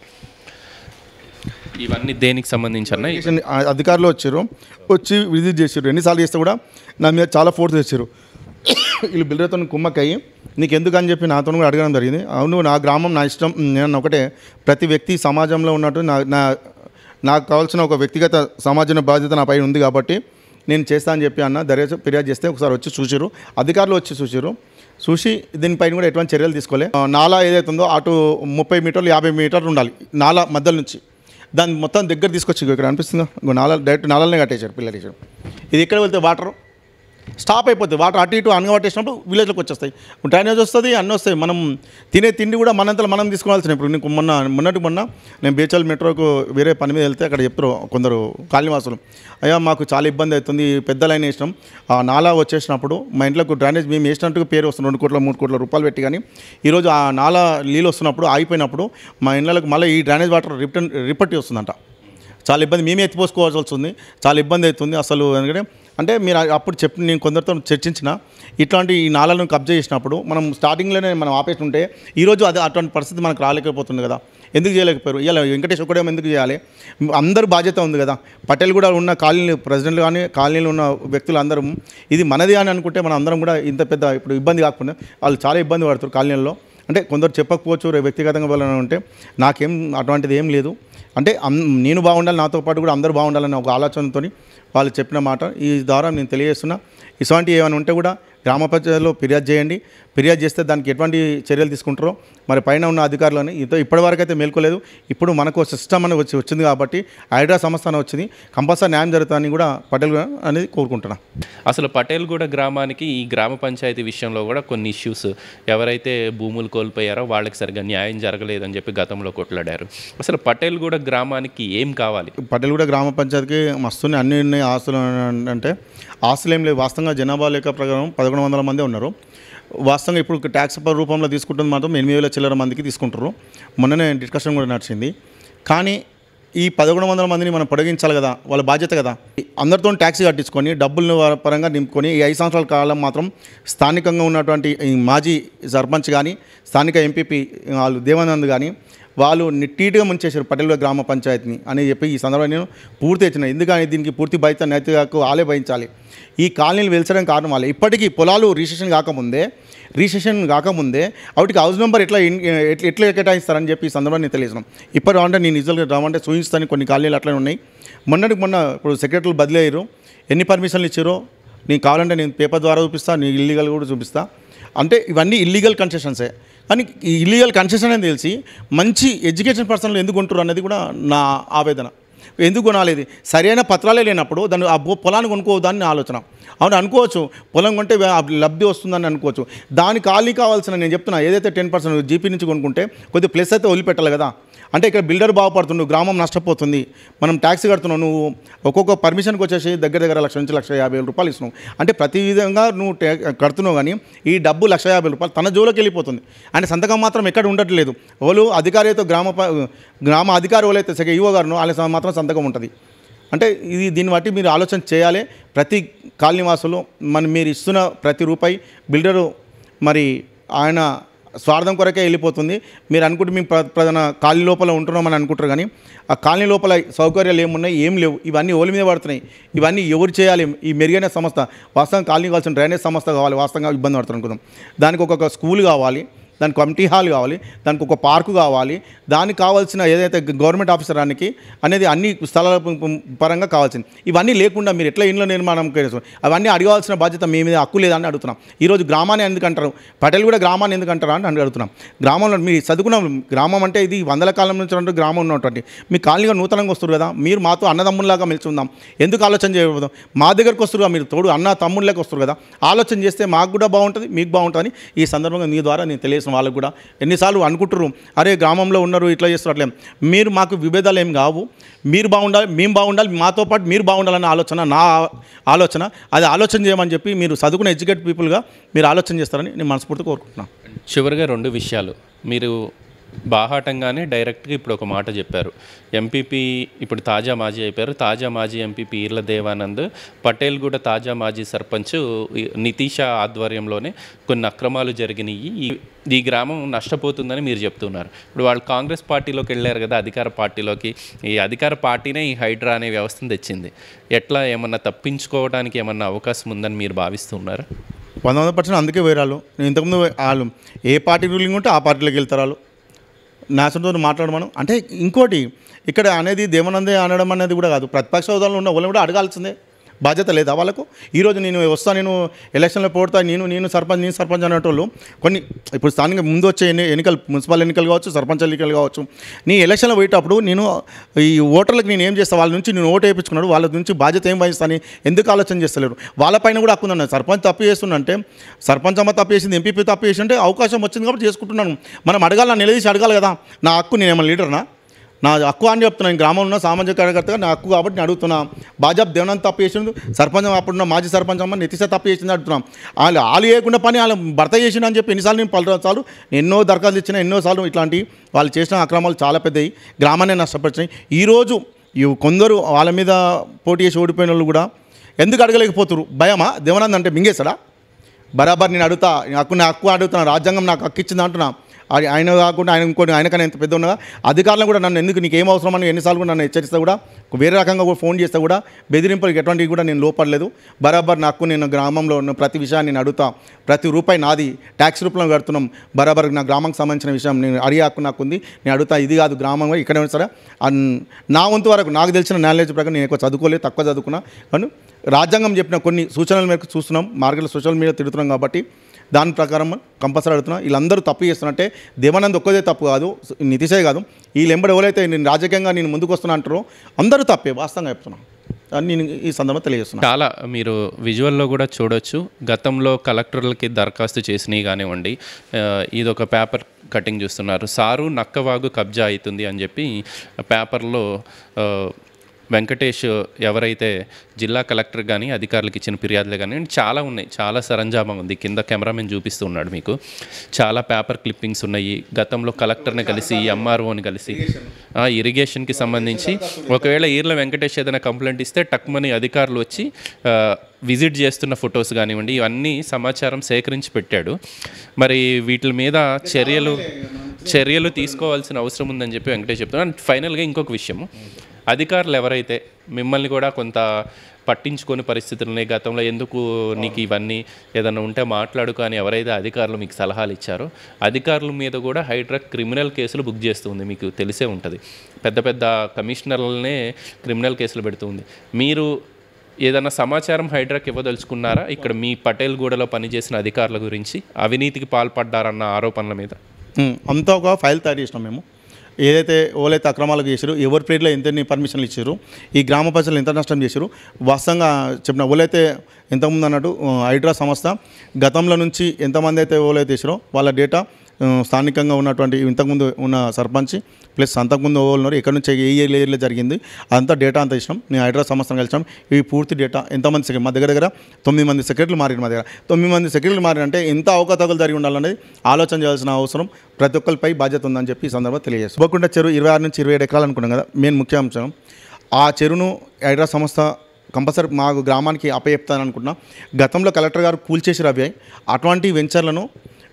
ఇవన్నీ దేనికి సంబంధించి అధికారులు వచ్చి విజిట్ చేసారు. ఎన్నిసార్లు చేస్తే కూడా నా మీద చాలా ఫోర్స్ తెచ్చారు. వీళ్ళు బిల్డర్తో కుమ్మక్కయ్యి నీకు ఎందుకని చెప్పి నాతో కూడా అడగడం జరిగింది. అవును, నా గ్రామం నా ఇష్టం, నేను ఒకటే, ప్రతి వ్యక్తి సమాజంలో ఉన్నట్టు నాకు కావాల్సిన ఒక వ్యక్తిగత సమాజం బాధ్యత నా పైన ఉంది కాబట్టి నేను చేస్తా అని చెప్పి దర్యాప్తు ఫిర్యాదు చేస్తే ఒకసారి వచ్చి చూసారు, అధికారులు వచ్చి చూసి దీనిపైన కూడా ఎటువంటి చర్యలు తీసుకోలే. నాలా ఏదైతే ఉందో అటు 30 మీటర్లు 50 మీటర్లు ఉండాలి నాలా మధ్యలో నుంచి, దాన్ని మొత్తం దగ్గర తీసుకొచ్చి ఇక్కడ అనిపిస్తుందా డైరెక్ట్ నాలనే కట్టేశారు, పిల్లలు వేసారు. ఇది ఎక్కడ వెళ్తే వాటర్ స్టాప్ అయిపోతుంది. వాటర్ అటు ఇటు అనగబట్టేసినప్పుడు విలేజ్లోకి వచ్చేస్తాయి, డ్రైనేజ్ వస్తుంది, అన్నీ వస్తాయి. మనం తినే తిండి కూడా మనంతలో మనం తీసుకోవాల్సిన. ఇప్పుడు నీకు మొన్న నేను బేచల్ మెట్రోకు వేరే పని మీద వెళ్తే అక్కడ చెప్తారు కొందరు కాలనీవాసులు, అయ్యా మాకు చాలా ఇబ్బంది అవుతుంది, పెద్ద లైన్ వేసినాం, ఆ నాలా వచ్చేసినప్పుడు మా ఇంట్లోకి డ్రైనేజ్ మేము వేసినట్టుగా పేరు వస్తుంది 2 కోట్ల 3 కోట్ల రూపాయలు పెట్టి, కానీ ఈరోజు ఆ నాలా నీళ్ళు వస్తున్నప్పుడు ఆగిపోయినప్పుడు మా ఇళ్ళకి మళ్ళీ ఈ డ్రైనేజ్ వాటర్ రిపట్టి వస్తుందంట. చాలా ఇబ్బంది, మేమే ఎత్తిపోసుకోవాల్సి వస్తుంది, చాలా ఇబ్బంది అవుతుంది అసలు. ఎందుకంటే అంటే మీరు అప్పుడు నేను కొందరితో చర్చించిన ఇట్లాంటి ఈ నాళాలను కబ్జా చేసినప్పుడు మనం స్టార్టింగ్లోనే మనం ఆపేసి ఉంటే ఈరోజు అటువంటి పరిస్థితి మనకు రాలేకపోతుంది కదా. ఎందుకు చేయలేకపోయారు? ఇలా వెంకటేష్ ఒకడేమో ఎందుకు చేయాలి? అందరూ బాధ్యత ఉంది కదా. పటేల్ కూడా ఉన్న కాలనీ ప్రెసిడెంట్లు కానీ కాలనీలో ఉన్న వ్యక్తులు అందరం ఇది మనది అని అనుకుంటే మనం అందరం కూడా ఇంత పెద్ద ఇప్పుడు ఇబ్బంది కాకుండా వాళ్ళు చాలా ఇబ్బంది పడుతారు కాలనీల్లో. అంటే కొందరు చెప్పకపోవచ్చు వ్యక్తిగతంగా వాళ్ళని ఉంటే, నాకేం అటువంటిది ఏం లేదు. అంటే నేను బాగుండాలి, నాతో పాటు కూడా అందరూ బాగుండాలనే ఒక ఆలోచనతో వాళ్ళు చెప్పిన మాట ఈ ద్వారా నేను తెలియజేస్తున్నా. ఇటువంటి ఏమైనా ఉంటే కూడా గ్రామ పంచాయతీలో ఫిర్యాదు చేయండి. ఫిర్యాదు చేస్తే దానికి ఎటువంటి చర్యలు తీసుకుంటారో మరి పైన ఉన్న అధికారులని ఇప్పటివరకు అయితే మేల్కోలేదు. ఇప్పుడు మనకు సిస్టమ్ అని వచ్చింది కాబట్టి హైడ్రా సంస్థ అని వచ్చింది, కంపల్సరీ న్యాయం జరుగుతుందని కూడా పటేల్ అనేది కోరుకుంటున్నా. అసలు పటేల్గూడ గ్రామానికి ఈ గ్రామ పంచాయతీ విషయంలో కూడా కొన్ని ఇష్యూస్, ఎవరైతే భూములు కోల్పోయారో వాళ్ళకి సరిగ్గా న్యాయం జరగలేదని చెప్పి గతంలో కొట్లాడారు. అసలు పటేల్గూడ గ్రామానికి ఏం కావాలి? పటేల్గూడ గ్రామ పంచాయతీకి మస్తున్నాయి, అన్ని ఉన్నాయి ఆస్తులు. అంటే ఆస్తులు ఏం లేవు. వాస్తవంగా జనాభా లెక్క ప్రకారం 1100 మంది ఉన్నారు. వాస్తవంగా ఇప్పుడు ట్యాక్స్ రూపంలో తీసుకుంటుంది మాత్రం 8,000 చిల్లర మందికి తీసుకుంటారు. మొన్ననే డిస్కషన్ కూడా నడిచింది. కానీ ఈ 1100 మందిని మనం పొడిగించాలి కదా, వాళ్ళ బాధ్యత కదా. అందరితో ట్యాక్సీ కట్టించుకొని డబ్బుల పరంగా నింపుకొని ఈ 5 సంవత్సరాల కాలం మాత్రం స్థానికంగా ఉన్నటువంటి ఈ మాజీ సర్పంచ్ కానీ స్థానిక ఎంపీపీ వాళ్ళు దేవానంద్ కానీ వాళ్ళు నీట్గా ముంచేశారు పటేల్ గ్రామ పంచాయతీని అని చెప్పి ఈ సందర్భంగా నేను పూర్తి ఇచ్చిన. ఎందుకని దీనికి పూర్తి బాధ్యత నైతికకు వాళ్ళే వహించాలి. ఈ కాలనీలు వెలిచడం కారణం వాళ్ళే. ఇప్పటికీ పొలాలు రిజిస్ట్రేషన్ కాకముందే వాటికి హౌస్ నెంబర్ ఎట్లా కేటాయిస్తారని చెప్పి ఈ సందర్భంగా నేను తెలియజేస్తున్నాం. ఇప్పుడు రావంటే నేను నిజంగా రావంటే చూపిస్తాను. కొన్ని కాలనీలు అట్లనే ఉన్నాయి. మొన్న ఇప్పుడు సెక్రటరీలు బదిలీ అయ్యారు. ఎన్ని పర్మిషన్లు ఇచ్చారో నీకు కావాలంటే నేను పేపర్ ద్వారా చూపిస్తా, నీ ఇల్లీగల్ కూడా చూపిస్తా. అంటే ఇవన్నీ ఇల్లీగల్ కన్సెషన్సే. కానీ ఈ ఇల్లీగల్ కన్సెషన్ అని తెలిసి మంచి ఎడ్యుకేషన్ పర్సన్లు ఎందుకు కొంటారు అన్నది కూడా నా ఆవేదన. ఎందుకు కొనాలి? సరైన పత్రాలే లేనప్పుడు దాన్ని ఆ పొలాన్ని కొనుక్కోవద్దని నా ఆలోచన. అవును అనుకోవచ్చు, పొలం కొంటే లబ్ధి వస్తుందని అనుకోవచ్చు. దాని ఖాళీ కావాల్సిన నేను చెప్తున్నా ఏదైతే 10% జీపీ నుంచి కొనుక్కుంటే కొద్దిగా ప్లస్ అయితే వదిలిపెట్టాలి కదా. అంటే ఇక్కడ బిల్డర్ బాగుపడుతుండు, గ్రామం నష్టపోతుంది. మనం ట్యాక్స్ కడుతున్నావు, నువ్వు ఒక్కొక్క పర్మిషన్కి వచ్చేసి దగ్గర 1,00,000 నుంచి 1,50,000 రూపాయలు ఇస్తున్నావు. అంటే ప్రతి విధంగా నువ్వు కడుతున్నావు, కానీ ఈ డబ్బు 1,50,000 రూపాయలు తన జోలోకి వెళ్ళిపోతుంది. అంటే సంతకం మాత్రం ఎక్కడ ఉండట్లేదు. వాళ్ళు అధికారి అయితే గ్రామ అధికారి వాళ్ళైతే సగ ఈవో గారు వాళ్ళ మాత్రం సంతకం ఉంటుంది. అంటే దీన్ని బట్టి మీరు ఆలోచన చేయాలి. ప్రతి కాలనీవాసులు మీరు ఇస్తున్న ప్రతి రూపాయి బిల్డరు మరి ఆయన స్వార్థం కొరకే వెళ్ళిపోతుంది. మీరు అనుకుంటే మేము ప్రధాన కాలనీ లోపల ఉంటున్నామని అనుకుంటారు, కానీ ఆ కాలనీ లోపల సౌకర్యాలు ఏమున్నాయి, ఏం లేవు. ఇవన్నీ ఓలి మీద పడుతున్నాయి. ఇవన్నీ ఎవరు చేయాలి? ఈ మెరుగైన సంస్థ వాస్తవం కాలనీ కావాల్సిన డ్రైనేజ్ సంస్థ కావాలి. వాస్తవంగా ఇబ్బంది పడుతుంది అనుకుందాం. దానికి ఒక స్కూల్ కావాలి, దానికి కమిటీ హాల్ కావాలి, దానికి ఒక పార్కు కావాలి, దానికి కావాల్సిన ఏదైతే గవర్నమెంట్ ఆఫీసరానికి అనేది అన్ని స్థలాల పరంగా కావాల్సింది. ఇవన్నీ లేకుండా మీరు ఎట్లా ఇండ్ల నిర్మాణం చేస్తారు? అవన్నీ అడగాల్సిన బాధ్యత మీ మీద హక్కు లేదని అడుగుతున్నాం. ఈరోజు గ్రామాన్ని ఎందుకంటారు, పటేల్ కూడా గ్రామాన్ని ఎందుకంటారా అని అడుగుతున్నాం. గ్రామంలో మీరు చదువుకున్న గ్రామం అంటే ఇది వందల కాలం నుంచి అంటే గ్రామం ఉన్నటువంటి మీ కాలనీగా నూతనంగా వస్తారు కదా, మీరు మాతో అన్నదమ్ముల్లాగా మెలిచి ఉందాం, ఎందుకు ఆలోచన చేయకూడదు? మా దగ్గరకు వస్తారు కదా, మీరు తోడు అన్న తమ్ముళ్ళకి వస్తారు కదా, ఆలోచన చేస్తే మాకు కూడా బాగుంటుంది, మీకు బాగుంటుందని ఈ సందర్భంగా మీ ద్వారా నేను తెలియజేసిన వాళ్ళకు కూడా ఎన్నిసార్లు అనుకుంటారు, అరే గ్రామంలో ఉన్నారు ఇట్లా చేస్తారు అట్లే. మీరు మాకు విభేదాలు ఏం కావు, మీరు బాగుండాలి, మేము బాగుండాలి, మాతో పాటు మీరు బాగుండాలన్న ఆలోచన నా ఆలోచన. అది ఆలోచన చేయమని చెప్పి మీరు చదువుకున్న ఎడ్యుకేటెడ్ పీపుల్గా మీరు ఆలోచన చేస్తారని నేను మనస్ఫూర్తిగా కోరుకుంటున్నాను. చివరిగా 2 విషయాలు మీరు బాహాటంగానే డైరెక్ట్గా ఇప్పుడు ఒక మాట చెప్పారు. ఎంపీపీ ఇప్పుడు తాజా మాజీ అయిపోయారు. తాజా మాజీ ఎంపీపీ ఈర్ల దేవానంద్ పటేల్ కూడా తాజా మాజీ సర్పంచ్ నితీష ఆధ్వర్యంలోనే కొన్ని అక్రమాలు జరిగినాయి, ఈ గ్రామం నష్టపోతుందని మీరు చెప్తున్నారు. ఇప్పుడు వాళ్ళు కాంగ్రెస్ పార్టీలోకి వెళ్ళారు కదా, అధికార పార్టీలోకి. ఈ అధికార పార్టీనే ఈ హైడ్రా అనే వ్యవస్థను తెచ్చింది. ఎట్లా ఏమన్నా తప్పించుకోవడానికి ఏమన్నా అవకాశం ఉందని మీరు భావిస్తున్నారు? 100% అందుకే వేరాలు. నేను ఇంతకుముందు వాళ్ళు ఏ పార్టీ రూలింగ్ ఉంటే ఆ పార్టీలోకి వెళ్తారు. వాళ్ళు నాశనంతో మాట్లాడమను అంటే ఇంకోటి ఇక్కడ అనేది దేవానందే అనడం అనేది కూడా కాదు. ప్రతిపక్ష హోదాలో ఉన్న వాళ్ళని కూడా అడగాల్సిందే బాధ్యత లేదా వాళ్ళకు? ఈరోజు నేను నేను ఎలక్షన్లో పోడతా, నేను సర్పంచ్ అనేటోళ్ళు కొన్ని ఇప్పుడు స్థానిక ముందు వచ్చే ఎన్నికలు, మున్సిపల్ ఎన్నికలు కావచ్చు, సర్పంచ్ ఎన్నికలు కావచ్చు, నీ ఎలక్షన్లో పోయేటప్పుడు నేను ఈ ఓటర్లకు నేను ఏం చేస్తాను, వాళ్ళ నుంచి నేను ఓటు వేయించుకున్నాడు, వాళ్ళ నుంచి బాధ్యత ఏం వహిస్తాను ఎందుకు ఆలోచన చేస్తలేరు? వాళ్ళపైన కూడా హక్కు ఉందన్న. సర్పంచ్ తప్పు చేస్తుందంటే, సర్పంచ్ అమ్మ తప్పు చేసింది, ఎంపీపీ తప్పు చేసి ఉంటే అవకాశం వచ్చింది కాబట్టి చేసుకుంటున్నాను. మనం అడగాలి, నా నిలదీసి అడగాలి కదా, నా హక్కు, నేను ఏమన్నా లీడర్నా? నా హక్కు అని చెప్తున్నాను. నేను గ్రామంలో ఉన్న సామాజిక కార్యకర్తగా నా హక్కు కాబట్టి నేను అడుగుతున్నా. భాజపా దేవనంత తప్పు చేసిండు, సర్పంచ్ అప్పుడున్న మాజీ సర్పంచ్ అమ్మ నితీష తప్పు చేసింది అడుగుతున్నాం. వాళ్ళు చేయకుండా పని వాళ్ళు భర్త చేసిండు అని చెప్పి ఎన్నిసార్లు నేను 10 ఎన్నో దరఖాస్తులు ఇచ్చిన, ఎన్నోసార్లు ఇట్లాంటి వాళ్ళు చేసిన అక్రమాలు చాలా పెద్దవి, గ్రామాన్ని నష్టపరిచినాయి. ఈరోజు కొందరు వాళ్ళ మీద పోటీ చేసి ఓడిపోయిన వాళ్ళు కూడా ఎందుకు అడగలేకపోతున్నారు? భయమా? దేవనంద్ అంటే మింగేస్తాడా? బరాబర్ నేను అడుగుతా, నా హక్కు అడుగుతున్నాను, రాజ్యాంగం నాకు హక్కు ఇచ్చింది అంటున్నా. ఆయన కాకుండా ఆయన ఇంకోటి ఆయనకన్నా ఎంత పెద్ద ఉన్నదా అధికారులను కూడా నన్ను ఎందుకు నీకు ఏం అవసరం అని ఎన్నిసార్లు కూడా నన్ను హెచ్చరిస్తే కూడా, వేరే రకంగా కూడా ఫోన్ చేస్తే కూడా బెదిరింపులకు ఎటువంటివి కూడా నేను లోపడలేదు. బరాబర్ నాకు నేను గ్రామంలో ఉన్న ప్రతి విషయాన్ని నేను అడుగుతా, ప్రతి రూపాయి నాది, ట్యాక్స్ రూపంలో కడుతున్నాం. బరాబర్ నా గ్రామానికి సంబంధించిన విషయం నేను అడిగే హక్కు నాకు ఉంది. నేను అడుగుతా, ఇది కాదు గ్రామం ఇక్కడే సరే నా వంతు వరకు నాకు తెలిసిన నాలెడ్జ్ ప్రకారం నేను ఎక్కువ చదువుకోలేదు, తక్కువ చదువుకున్నా, కానీ రాజ్యాంగం చెప్పిన కొన్ని సూచనల మేరకు చూస్తున్నాం, మార్కెట్లో సోషల్ మీడియా తిరుగుతున్నాం కాబట్టి దాని ప్రకారం కంపల్సరీ అడుగుతున్నా. వీళ్ళందరూ తప్పు చేస్తున్నట్టే, దేవానంద్ ఒక్కదే తప్పు కాదు, నితీషే కాదు, వీళ్ళు ఎంబడి ఎవరైతే నేను రాజకీయంగా నేను ముందుకు వస్తున్నా అంటారో అందరూ తప్పే, వాస్తవంగా చెప్తున్నాను అని నేను ఈ సందర్భంగా తెలియజేస్తున్నాను. చాలా మీరు విజువల్లో కూడా చూడొచ్చు, గతంలో కలెక్టర్లకి దరఖాస్తు చేసినవి కానివ్వండి, ఇదొక పేపర్ కటింగ్ చూస్తున్నారు. సారు నక్కవాగు కబ్జా అవుతుంది అని చెప్పి పేపర్లో వెంకటేష్ ఎవరైతే జిల్లా కలెక్టర్ కానీ అధికారులకు ఇచ్చిన ఫిర్యాదులు కానీ చాలా ఉన్నాయి, చాలా సరంజామం ఉంది. కింద కెమెరామెన్ చూపిస్తూ ఉన్నాడు మీకు, చాలా పేపర్ క్లిప్పింగ్స్ ఉన్నాయి. గతంలో కలెక్టర్ని కలిసి ఎంఆర్ఓని కలిసి ఇరిగేషన్కి సంబంధించి ఒకవేళ ఈర్ల వెంకటేష్ ఏదైనా కంప్లైంట్ ఇస్తే టక్మని అధికారులు వచ్చి విజిట్ చేస్తున్న ఫొటోస్ కానివ్వండి, ఇవన్నీ సమాచారం సేకరించి పెట్టాడు. మరి వీటి మీద చర్యలు తీసుకోవాల్సిన అవసరం ఉందని చెప్పి వెంకటేష్ చెప్తున్నాను. ఫైనల్గా ఇంకొక విషయం, అధికారులు ఎవరైతే మిమ్మల్ని కూడా కొంత పట్టించుకొని పరిస్థితులని, గతంలో ఎందుకు నీకు ఇవన్నీ ఏదైనా ఉంటే మాట్లాడుకో అని ఎవరైతే అధికారులు మీకు సలహాలు ఇచ్చారో, అధికారుల మీద కూడా హైడ్రా క్రిమినల్ కేసులు బుక్ చేస్తుంది. మీకు తెలిసే ఉంటుంది, పెద్ద పెద్ద కమిషనర్లనే క్రిమినల్ కేసులు పెడుతుంది. మీరు ఏదైనా సమాచారం హైడ్రాకి ఇవ్వదలుచుకున్నారా ఇక్కడ మీ పటేల్గూడలో పనిచేసిన అధికారుల గురించి అవినీతికి పాల్పడ్డారన్న ఆరోపణల మీద? అంతా ఒక ఫైల్ తయారు చేసినాం మేము. ఏదైతే ఓలైతే అక్రమాలకు చేశారు, ఎవరి పేర్లో ఎంతని పర్మిషన్లు ఇచ్చారు, ఈ గ్రామ ప్రజలు ఎంత నష్టం చేశారు, వాస్తవంగా చెప్పిన ఓలైతే ఇంతకుముందు అన్నట్టు హైడ్రా సంస్థ గతంలో నుంచి ఎంతమంది అయితే ఓలైతే చేశారో వాళ్ళ డేటా స్థానికంగా ఉన్నటువంటి ఇంతకుముందు ఉన్న సర్పంచ్ ప్లస్ అంతకుముందు ఓవర్ ఇక్కడ నుంచి ఏ ఏరియాలో జరిగింది అంతా డేటా అంతా ఇచ్చినాం. నేను హైడ్రా సంస్థను కలిసాం. ఈ పూర్తి డేటా ఎంతమంది సెక్రటరీ మా దగ్గర 9 మంది సెక్రటరీలు మారారు. మా దగ్గర 9 మంది సెక్రటరీలు మారారంటే ఎంత అవకతవకలు జరిగి ఉండాలనేది ఆలోచన చేయాల్సిన అవసరం ప్రతి ఒక్కరిపై బాధ్యత ఉందని చెప్పి ఈ సందర్భంగా తెలియజేస్తాం. బోకుంట చెరువు 26 నుంచి 27 ఎకరాలు అనుకున్నాం కదా, మెయిన్ ముఖ్య అంశం ఆ చెరువును హైడ్రా సంస్థ కంపల్సరీ మా గ్రామానికి అప్పచెప్తాను అనుకుంటున్నా. గతంలో కలెక్టర్ గారు కూల్చేసి అవి అటువంటి వెంచర్లను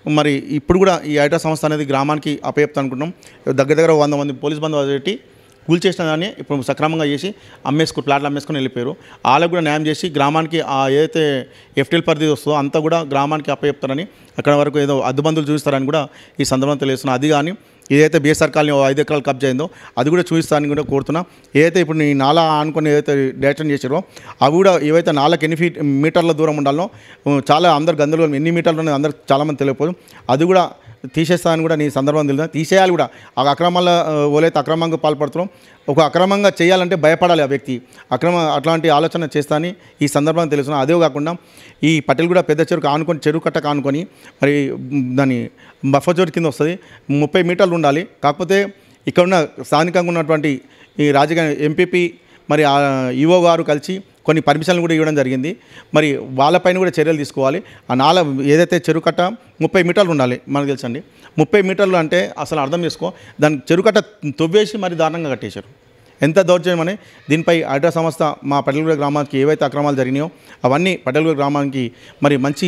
మరి ఇప్పుడు కూడా ఈ హైడ్రా సంస్థ అనేది గ్రామానికి అప్పచెప్తా అనుకుంటున్నాం. దగ్గర 100 మంది పోలీస్ బందోబస్తు పెట్టి కూల్చేసిన దాన్ని ఇప్పుడు సక్రమంగా చేసి ప్లాట్లు అమ్మేసుకొని వెళ్ళిపోయారు. వాళ్ళకు కూడా న్యాయం చేసి గ్రామానికి ఏదైతే ఎఫ్టీఎల్ పరిధి వస్తుందో అంతా కూడా గ్రామానికి అప్పచెప్తారని, అక్కడ వరకు ఏదో అద్దుబందులు చూపిస్తారని కూడా ఈ సందర్భంగా తెలియజేస్తున్నా. అది కానీ ఏదైతే బిఎస్ఆర్ కాలనీ 5 ఎకరాలు కబ్జా అయిందో అది కూడా చూపిస్తారని కూడా కోరుతున్నా. ఏదైతే ఇప్పుడు ఈ నాలా ఆనుకొని ఏదైతే డైరెక్షన్ చేసారో అవి కూడా ఏవైతే నాలకు ఎన్ని మీటర్ల దూరం ఉండాలో చాలా అందరు గందరగోళం ఎన్ని మీటర్లు ఉన్నది అందరికి చాలామంది తెలియకపోదు. అది కూడా తీసేస్తానని కూడా నీ సందర్భం తెలియదు. తీసేయాలి కూడా. ఆ అక్రమాల ఓలైతే అక్రమంగా పాల్పడుతున్నాం, ఒక అక్రమంగా చేయాలంటే భయపడాలి ఆ వ్యక్తి. అట్లాంటి ఆలోచన చేస్తానని ఈ సందర్భంగా తెలుస్తున్నా. అదే కాకుండా ఈ పటేల్గూడ పెద్ద చెరుకు ఆనుకొని చెరువు కట్టకు ఆనుకొని మరి దాని బఫర్ జోన్ కింద వస్తుంది, 30 మీటర్లు ఉండాలి. కాకపోతే ఇక్కడున్న స్థానికంగా ఉన్నటువంటి ఈ రాజకీయ ఎంపీపీ మరి ఈవో గారు కలిసి కొన్ని పర్మిషన్లు కూడా ఇవ్వడం జరిగింది. మరి వాళ్ళపైన కూడా చర్యలు తీసుకోవాలి. ఆ ఏదైతే చెరుకట్ట 30 మీటర్లు ఉండాలి మనకు తెలుసండి. 30 మీటర్లు అంటే అసలు అర్థం చేసుకో, దాని చెరుకట్ట తొవ్వేసి మరి దారుణంగా కట్టేశారు. ఎంత దౌర్జన్యం అని. దీనిపై హైడ్రా సంస్థ మా పటేల్గూడ గ్రామానికి ఏవైతే అక్రమాలు జరిగినాయో అవన్నీ పటేల్గూడ గ్రామానికి మరి మంచి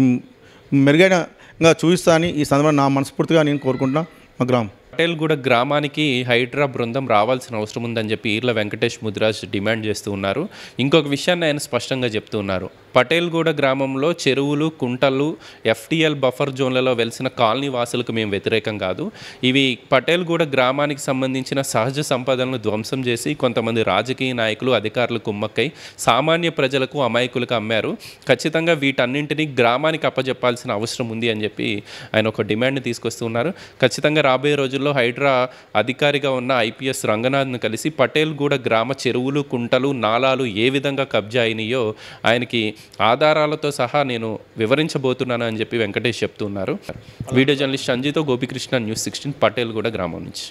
మెరుగైనగా చూపిస్తా అని ఈ సందర్భంగా నా మనస్ఫూర్తిగా నేను కోరుకుంటున్నా. మా గ్రామం పటేల్గూడ గ్రామానికి హైడ్రా బృందం రావాల్సిన అవసరం ఉందని చెప్పి ఈర్ల వెంకటేష్ ముదిరాజ్ డిమాండ్ చేస్తూ ఉన్నారు. ఇంకొక విషయాన్ని ఆయన స్పష్టంగా చెప్తూ ఉన్నారు. పటేల్గూడ గ్రామంలో చెరువులు, కుంటలు, ఎఫ్టీఎల్ బఫర్ జోన్లలో వెలిసిన కాలనీ వాసులకు మేము వ్యతిరేకం కాదు. ఇవి పటేల్గూడ గ్రామానికి సంబంధించిన సహజ సంపదలను ధ్వంసం చేసి కొంతమంది రాజకీయ నాయకులు, అధికారులు కుమ్మక్కై సామాన్య ప్రజలకు, అమాయకులకు అమ్మారు. ఖచ్చితంగా వీటన్నింటినీ గ్రామానికి అప్పచెప్పాల్సిన అవసరం ఉంది అని చెప్పి ఆయన ఒక డిమాండ్ని తీసుకొస్తున్నారు. ఖచ్చితంగా రాబోయే రోజుల్లో హైడ్రా అధికారిగా ఉన్న ఐపీఎస్ రంగనాథ్ను కలిసి పటేల్గూడ గ్రామ చెరువులు, కుంటలు, నాలాలు ఏ విధంగా కబ్జా అయినాయో ఆయనకి ఆధారాలతో సహా నేను వివరించబోతున్నాను అని చెప్పి వెంకటేష్ చెప్తున్నారు. వీడియో జర్నలిస్ట్ సంజీతో గోపికృష్ణ, న్యూస్ 16 పటేల్గూడ గ్రామం నుంచి.